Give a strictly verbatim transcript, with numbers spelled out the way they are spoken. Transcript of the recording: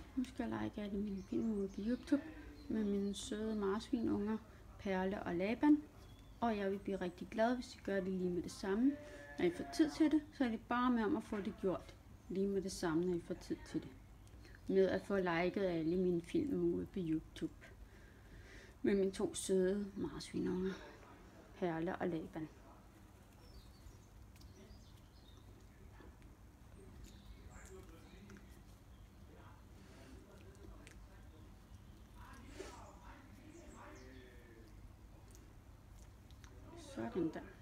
Husk at like alle mine film ude på YouTube med mine søde marsvinunger, Perle og Laban. Og jeg vil blive rigtig glad, hvis I gør det lige med det samme. Når I får tid til det, så er det bare med om at få det gjort lige med det samme, når I får tid til det. Med at få liket alle mine film ude på YouTube. Med mine to søde marsvinunger, Perle og Laban. Sådan der.